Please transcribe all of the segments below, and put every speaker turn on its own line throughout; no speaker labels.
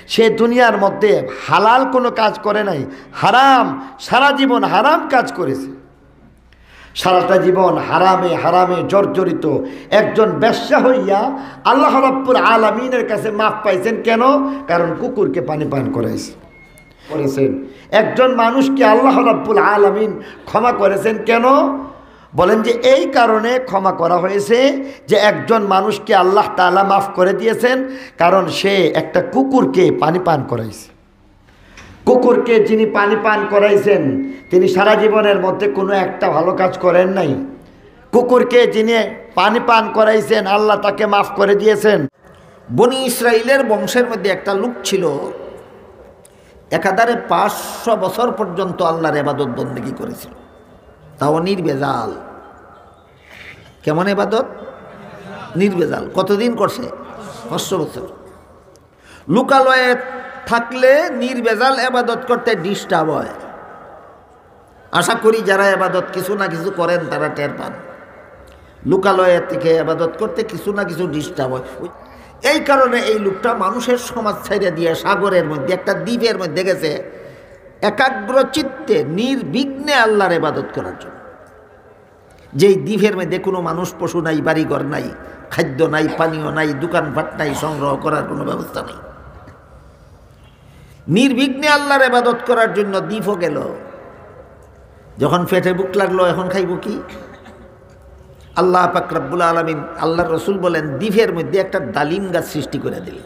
সে দুনিয়ার মধ্যে হালাল কোনো কাজ করে নাই, হারাম, সারা জীবন হারাম কাজ করেছে। সারাটা জীবন হারামে হারামে জর্জরিত একজন বেশ্যা হইয়া আল্লাহ রাব্বুল আলামিনের কাছে মাফ পাইছেন কেন? কারণ কুকুরকে পানি পান করেছেন। একজন মানুষকে আল্লাহ রাব্বুল আলামিন ক্ষমা করেছেন কেন? বলেন যে এই কারণে ক্ষমা করা হয়েছে যে একজন মানুষকে আল্লাহ তাআলা মাফ করে দিয়েছেন, কারণ সে একটা কুকুরকে পানি পান করাইছে। কুকুরকে যিনি পানি পান করাইছেন তিনি সারা জীবনের মধ্যে কোনো একটা ভালো কাজ করেন নাই। কুকুরকে যিনি পানি পান করাইছেন আল্লাহ তাকে মাফ করে দিয়েছেন।
বনি ইসরাইলের বংশের মধ্যে একটা লোক ছিল, একাধারে 500 বছর পর্যন্ত আল্লাহর ইবাদত বন্দেগী করেছিল, তাও নির্ভেজাল। কেমন ইবাদত? নির্ভেজাল। কতদিন করছে? 500 বছর। লোকালয়ে থাকলে নির্ভেজাল ইবাদত করতে ডিস্টার্ব হয়। আশা করি যারা ইবাদত কিছু না কিছু করেন তারা টের পান। লোকালয়ে থেকে ইবাদত করতে কিছু না কিছু ডিস্টার্ব হয়। এই কারণে এই লোকটা মানুষের সমাজ ছেড়ে দিয়ে সাগরের মধ্যে একটা দ্বীপের মধ্যে গেছে একাগ্র চিত্তে নির্বিঘ্নে আল্লাহর ইবাদত করার জন্য। যেই দ্বীপের মধ্যে কোনো মানুষ পশু নাই, বাড়িঘর নাই, খাদ্য নাই, পানীয় নাই, দোকানপাট নাই, সংগ্রহ করার কোনো ব্যবস্থা নেই। নির্বিঘ্নে আল্লাহর ইবাদত করার জন্য দ্বীপও গেল। যখন পেটে বুক লাগলো এখন খাইব কি? আল্লাহ পাক রব্বুল আলামিন, আল্লাহর রাসূল বলেন দ্বীপের মধ্যে একটা ডালিম গাছ সৃষ্টি করে দিলেন।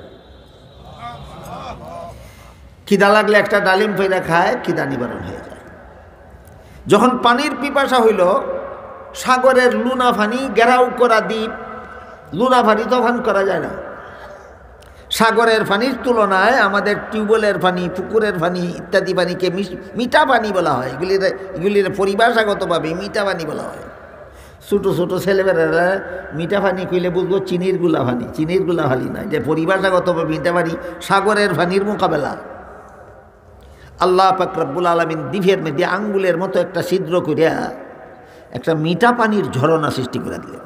খিদা লাগলে একটা ডালিম পেড়ে খায়, খিদা নিবারণ হয়ে যায়। যখন পানির পিপাসা হইল, সাগরের লুনা পানি, ঘেরাও করা দ্বীপ, লুনা পানি তো পান করা যায় না। সাগরের পানির তুলনায় আমাদের টিউবওয়েলের পানি, পুকুরের পানি ইত্যাদি পানিকে মিঠা পানি বলা হয়। এগুলির পরিভাষাগতভাবে মিঠা পানি বলা হয়। ছোটো ছোটো ছেলেমেয়েরা মিঠা পানি কইলে বুঝবো চিনির গুলা পানি, চিনির গুলা পানি না, যে পরিভাষাগতভাবে মিঠা পানি সাগরের পানির মোকাবেলা। আল্লাহ পাক রব্বুল আলামিন দ্বীপের মধ্যে আঙ্গুলের মতো একটা ছিদ্র করিয়া একটা মিঠা পানির ঝরনা সৃষ্টি করে দিলেন।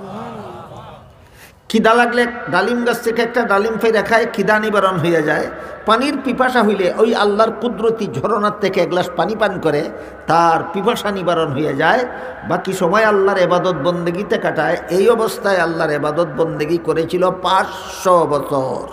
খিদা লাগলে ডালিম গাছ থেকে একটা ডালিম ফেরা খায়, খিদা নিবারণ হয়ে যায়। পানির পিপাসা হইলে ওই আল্লাহর কুদরতি ঝরনার থেকে এক গ্লাস পানি পান করে, তার পিপাসা নিবারণ হয়ে যায়। বাকি সময় আল্লাহর ইবাদত বন্দেগীতে কাটায়। এই অবস্থায় আল্লাহর ইবাদত বন্দেগী করেছিল 500 বছর।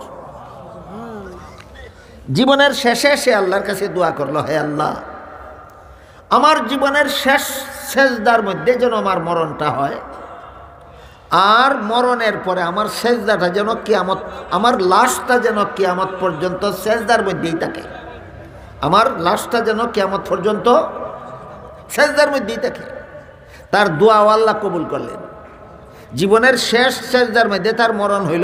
জীবনের শেষে সে আল্লাহর কাছে দোয়া করলো, হে আল্লাহ, আমার জীবনের শেষ সেজদার মধ্যে যেন আমার মরণটা হয়, আর মরণের পরে আমার সেজদাটা যেন কিয়ামত, আমার লাশটা যেন কিয়ামত পর্যন্ত সেজদার মধ্যেই থাকে। আমার লাশটা যেন কিয়ামত পর্যন্ত সেজদার মধ্যেই থাকে। তার দোয়া আল্লাহ কবুল করলেন। জীবনের শেষ সেজদার মধ্যে তার মরণ হইল,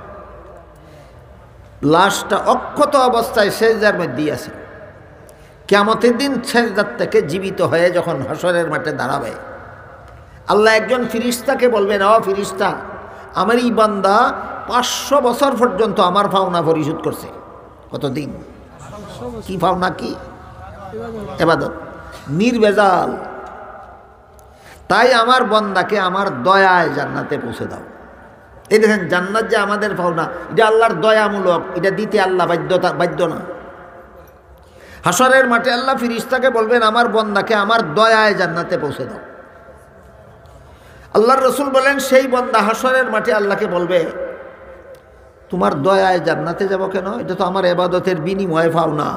লাশটা অক্ষত অবস্থায় সেজদার মধ্যেই আছে। কিয়ামতের দিন সেজদার থেকে জীবিত হয়ে যখন হাসরের মাঠে দাঁড়াবে, আল্লাহ একজন ফিরিস্তাকে বলবেন, ও ফিরিস্তা, আমার এই বান্দা 500 বছর পর্যন্ত আমার পাওনা পরিশোধ করছে। কতদিন? কি পাওনা? কি ইবাদত, নির্ভেজাল। তাই আমার বান্দাকে আমার দয়ায় জান্নাতে পৌঁছে দাও। এই দেখেন, জান্নাত যে আমাদের পাওনা, এটা আল্লাহর দয়ামূলক, এটা দিতে আল্লাহ বাধ্য না। হাসরের মাঠে আল্লাহ ফিরিস্তাকে বলবেন, আমার বান্দাকে আমার দয়ায় জান্নাতে পৌঁছে দাও। আল্লাহর রাসূল বলেন, সেই বান্দা হাসরের মাঠে আল্লাহকে বলবে, তোমার দয়ায় জান্নাতে যাব কেন? এটা তো আমার ইবাদতের বিনিময়ে পাওনা,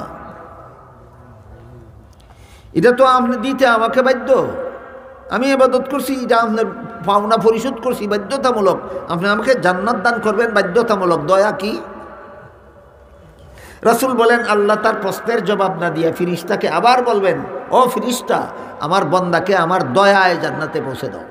এটা তো আপনি দিতে আমাকে বাধ্য। আমি ইবাদত করছি, এটা আপনার পাওনা পরিশোধ করছি বাধ্যতামূলক। আপনি আমাকে জান্নাত দান করবেন বাধ্যতামূলক। দয়া কি? রাসূল বলেন, আল্লাহ তার প্রশ্নের জবাব না দিয়ে ফিরিস্তাকে আবার বলবেন, ও ফিরিস্তা, আমার বান্দাকে আমার দয়ায় জান্নাতে পৌঁছে দাও।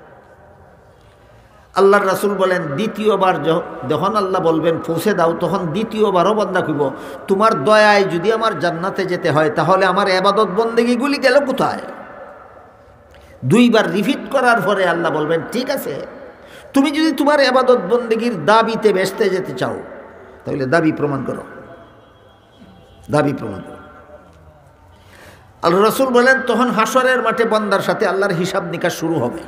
আল্লাহর রাসূল বলেন, দ্বিতীয়বার যখন আল্লাহ বলবেন পৌঁছে দাও, তখন দ্বিতীয়বারও বান্দা কইব, তোমার দয়ায় যদি আমার জান্নাতে যেতে হয়, তাহলে আমার ইবাদত বন্দেগীগুলি গেল কোথায়? 2 বার রিপিট করার পরে আল্লাহ বলবেন, ঠিক আছে, তুমি যদি তোমার ইবাদত বন্দেগীর দাবিতে বেসতে যেতে চাও, তাহলে দাবি প্রমাণ করো, দাবি প্রমাণ করো। আল্লাহ রাসূল বলেন, তখন হাসরের মাঠে বান্দার সাথে আল্লাহর হিসাব নিকাশ শুরু হবে।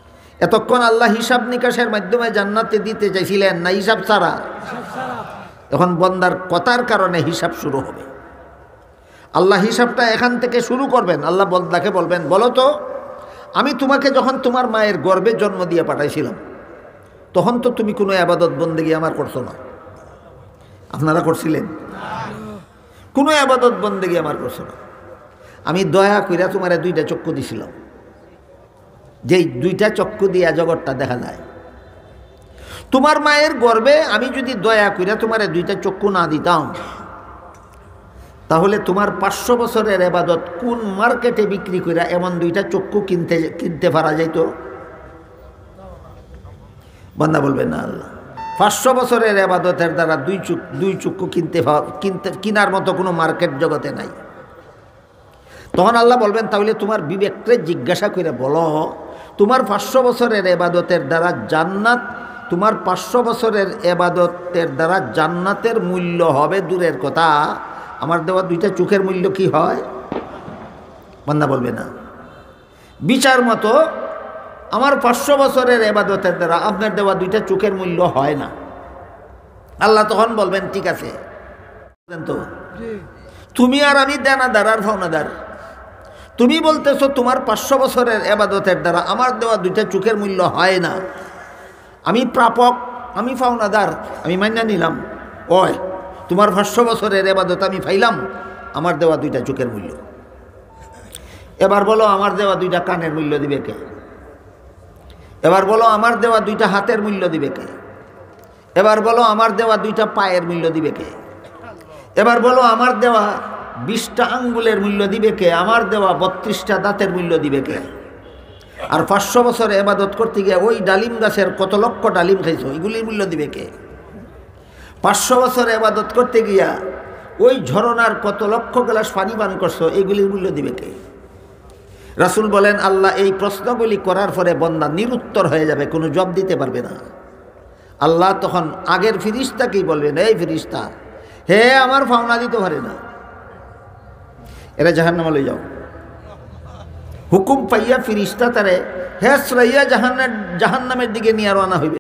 এতক্ষণ আল্লাহ হিসাব নিকাশের মাধ্যমে জান্নাতে দিতে চাইছিলেন না হিসাব ছাড়া? এখন বন্দার কথার কারণে হিসাব শুরু হবে। আল্লাহ হিসাবটা এখান থেকে শুরু করবেন। আল্লাহ বন্দাকে বলবেন, বলো তো আমি তোমাকে যখন তোমার মায়ের গর্ভে জন্ম দিয়ে পাঠাইছিলাম তখন তো তুমি কোনো আবাদত বন্দেগী আমার করছো না। আপনারা করছিলেন? কোনো আবাদত বন্দেগী আমার করছো না। আমি দয়া কইরা তোমার দুইটা চক্ষু দিছিলাম, যেই দুইটা চক্ষু দিয়া জগৎটা দেখা যায়। তোমার মায়ের গর্ভে আমি যদি দয়া কইরা তোমার দুইটা চক্ষু না দিতাম তাহলে তোমার 500 বছরের ইবাদত কোন মার্কেটে বিক্রি কইরা এমন দুইটা চক্ষু কিনতে পারা যাইত? বান্দা বলবে না আল্লাহ 500 বছরের ইবাদতের দ্বারা দুই চক্ষু কিনার মতো কোনো মার্কেট জগতে নাই। তখন আল্লাহ বলবেন, তাহলে তোমার বিবেককে জিজ্ঞাসা করে বলো, তোমার 500 বছরের ইবাদতের দ্বারা জান্নাত, তোমার 500 বছরের ইবাদতের দ্বারা জান্নাতের মূল্য হবে দূরের কথা, আমার দেওয়া দুইটা চোখের মূল্য কি হয়? বান্দা বলবে না। বিচার মতো আমার 500 বছরের ইবাদতের দ্বারা আপনার দেওয়া দুইটা চোখের মূল্য হয় না। আল্লাহ তখন বলবেন, ঠিক আছে তো তুমি আর আমি দেনাদার আর ফাওনাদার। তুমি বলতেছো তোমার 500 বছরের ইবাদতের দ্বারা আমার দেওয়া দুইটা চোখের মূল্য হয় না, আমি প্রাপক, আমি ফাওনাদার, আমি মাইনা নিলাম। ওই তোমার 500 বছরের ইবাদত আমি পাইলাম, আমার দেওয়া দুইটা চোখের মূল্য। এবার বলো আমার দেওয়া দুইটা কানের মূল্য দিবে কে? এবার বলো আমার দেওয়া দুইটা হাতের মূল্য দিবে কে? এবার বলো আমার দেওয়া দুইটা পায়ের মূল্য দিবে কে? এবার বলো আমার দেওয়া 20টা আঙ্গুলের মূল্য দিবে কে? আমার দেওয়া 32টা দাঁতের মূল্য দিবে কে? আর 500 বছর ইবাদত করতে গিয়ে ওই ডালিম গাছের কত লক্ষ ডালিম খাইছো, এগুলির মূল্য দিবে কে? 500 বছর ইবাদত করতে গিয়া ওই ঝরনার কত লক্ষ গ্লাস পানি পান করছো, এগুলির মূল্য দিবে কে? রাসূল বলেন, আল্লাহ এই প্রশ্নগুলি করার পরে বান্দা নিরুত্তর হয়ে যাবে, কোনো জবাব দিতে পারবে না। আল্লাহ তখন আগের ফিরিস্তাকেই বলবেন, এই ফিরিস্তা, হে আমার ফাওনা দিতে পারে না, এরা জাহান্নামে লই যাও। হুকুম পাইয়া ফিরিস্তা তারে হেসরাইয়া জাহান্নামের দিকে নিয়ে রওনা হইবে।